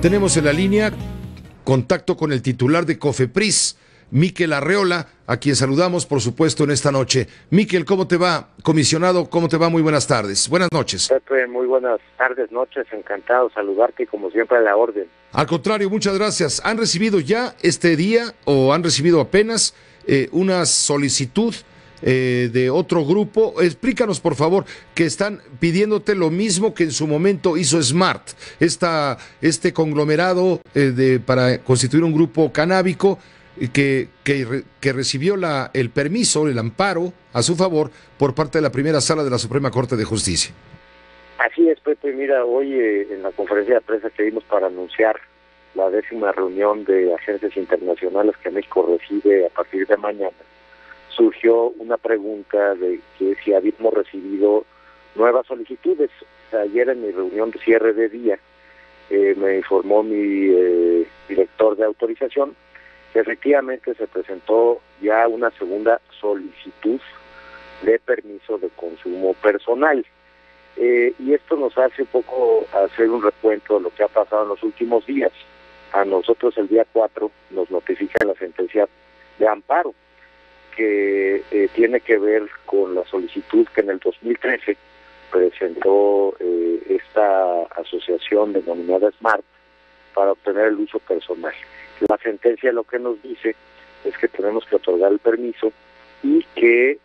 Tenemos en la línea contacto con el titular de COFEPRIS, Miquel Arreola, a quien saludamos, por supuesto, en esta noche. Miquel, ¿cómo te va? Comisionado, ¿cómo te va? Muy buenas tardes. Buenas noches. Pepe, muy buenas tardes, noches. Encantado de saludarte y como siempre a la orden. Al contrario, muchas gracias. ¿Han recibido ya este día o han recibido apenas una solicitud de otro grupo? Explícanos, por favor, que están pidiéndote lo mismo que en su momento hizo SMART, este conglomerado para constituir un grupo canábico que recibió el permiso, el amparo a su favor por parte de la primera sala de la Suprema Corte de Justicia. Así es, Pepe. Mira, hoy en la conferencia de prensa que dimos para anunciar la 10ª reunión de agencias internacionales que México recibe a partir de mañana, surgió una pregunta de que si habíamos recibido nuevas solicitudes. Ayer en mi reunión de cierre de día me informó mi director de autorización que efectivamente se presentó ya una segunda solicitud de permiso de consumo personal. Y esto nos hace un poco hacer un recuento de lo que ha pasado en los últimos días. A nosotros el día 4 nos notifica la sentencia de amparo, que tiene que ver con la solicitud que en el 2013 presentó esta asociación denominada SMART para obtener el uso personal. La sentencia lo que nos dice es que tenemos que otorgar el permiso y que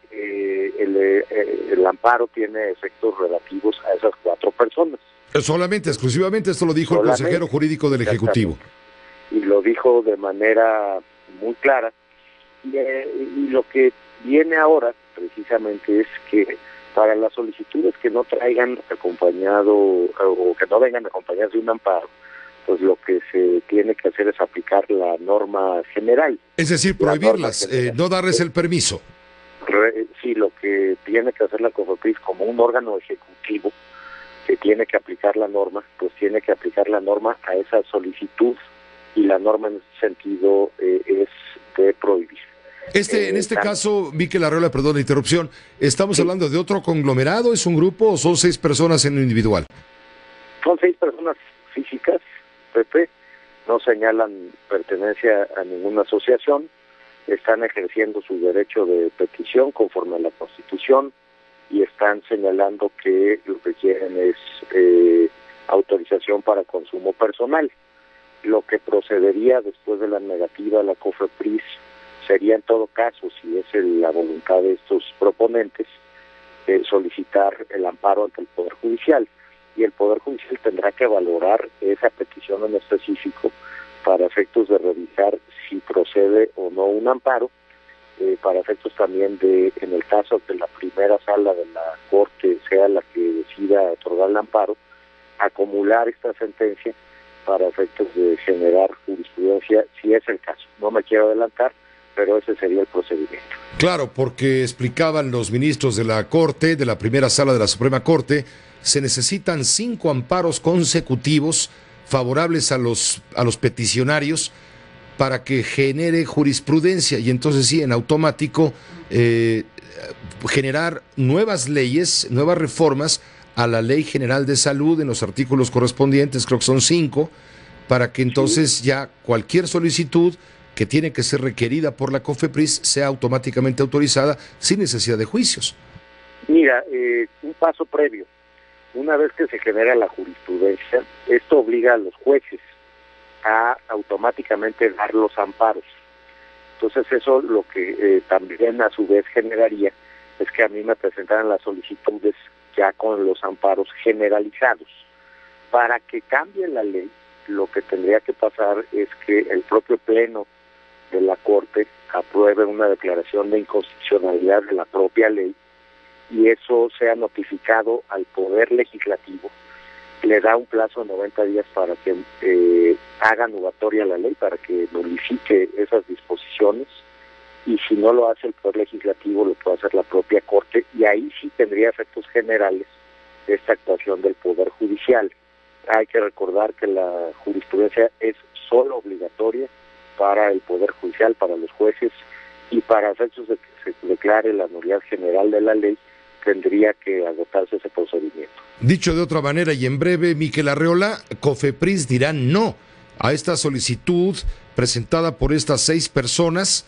el amparo tiene efectos relativos a esas 4 personas. Solamente, exclusivamente, esto lo dijo el consejero jurídico del Ejecutivo. Y lo dijo de manera muy clara. Y lo que viene ahora precisamente es que para las solicitudes que no traigan acompañado o que no vengan acompañadas de un amparo, pues lo que se tiene que hacer es aplicar la norma general. Es decir, prohibirlas, no darles el permiso. Sí, lo que tiene que hacer la COFEPRIS como un órgano ejecutivo que tiene que aplicar la norma, pues tiene que aplicar la norma a esa solicitud, y la norma en ese sentido es de prohibir. En este caso, Miquel Arreola, perdón la interrupción, ¿estamos hablando de otro conglomerado? ¿Es un grupo o son 6 personas en lo individual? Son 6 personas físicas, Pepe, no señalan pertenencia a ninguna asociación, están ejerciendo su derecho de petición conforme a la Constitución y están señalando que lo que quieren es autorización para consumo personal. Lo que procedería después de la negativa a la COFEPRIS sería en todo caso, si es la voluntad de estos proponentes, solicitar el amparo ante el Poder Judicial. Y el Poder Judicial tendrá que valorar esa petición en específico para efectos de revisar si procede o no un amparo, para efectos también de, en el caso que la primera sala de la Corte sea la que decida otorgar el amparo, acumular esta sentencia para efectos de generar jurisprudencia, si es el caso. No me quiero adelantar, pero ese sería el procedimiento. Claro, porque explicaban los ministros de la Corte, de la primera sala de la Suprema Corte, se necesitan 5 amparos consecutivos favorables a los peticionarios para que genere jurisprudencia y entonces sí, en automático, generar nuevas leyes, nuevas reformas a la Ley General de Salud en los artículos correspondientes, creo que son 5, para que entonces ya cualquier solicitud que tiene que ser requerida por la COFEPRIS sea automáticamente autorizada sin necesidad de juicios. Mira, un paso previo. Una vez que se genera la jurisprudencia, esto obliga a los jueces a automáticamente dar los amparos. Entonces eso lo que también a su vez generaría es que a mí me presentaran las solicitudes ya con los amparos generalizados. Para que cambie la ley, lo que tendría que pasar es que el propio Pleno de la Corte apruebe una declaración de inconstitucionalidad de la propia ley y eso sea notificado al Poder Legislativo. Le da un plazo de 90 días para que haga nugatoria la ley, para que nulifique esas disposiciones, y si no lo hace el Poder Legislativo, lo puede hacer la propia Corte, y ahí sí tendría efectos generales esta actuación del Poder Judicial. Hay que recordar que la jurisprudencia es solo obligatoria para el Poder Judicial, para los jueces, y para efectos de que se declare la nulidad general de la ley, tendría que agotarse ese procedimiento. Dicho de otra manera y en breve, Miquel Arreola, COFEPRIS dirá no a esta solicitud presentada por estas 6 personas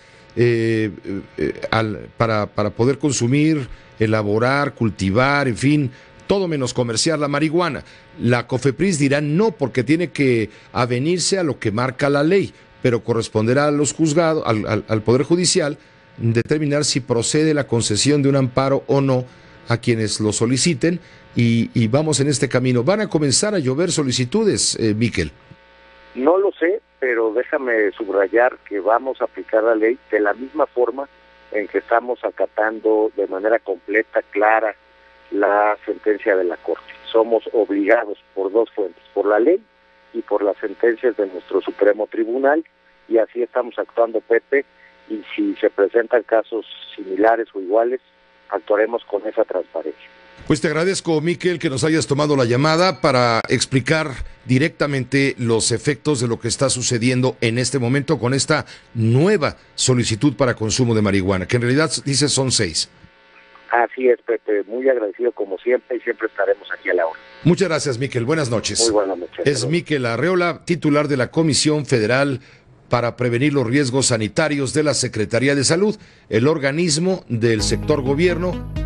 para poder consumir, elaborar, cultivar, en fin, todo menos comerciar la marihuana. La COFEPRIS dirá no, porque tiene que avenirse a lo que marca la ley, pero corresponderá a los juzgados, al Poder Judicial, determinar si procede la concesión de un amparo o no a quienes lo soliciten, y vamos en este camino. ¿Van a comenzar a llover solicitudes, Miquel? No lo sé, pero déjame subrayar que vamos a aplicar la ley de la misma forma en que estamos acatando de manera completa, clara, la sentencia de la Corte. Somos obligados por 2 fuentes, por la ley y por las sentencias de nuestro Supremo Tribunal, y así estamos actuando, Pepe, y si se presentan casos similares o iguales, actuaremos con esa transparencia. Pues te agradezco, Miquel, que nos hayas tomado la llamada para explicar directamente los efectos de lo que está sucediendo en este momento con esta nueva solicitud para consumo de marihuana, que en realidad dices son 6. Así es, Pepe, muy agradecido como siempre, y siempre estaremos aquí a la hora. Muchas gracias, Miquel. Buenas noches. Muy buenas noches. Es Miquel Arreola, titular de la Comisión Federal para Prevenir los Riesgos Sanitarios de la Secretaría de Salud, el organismo del sector gobierno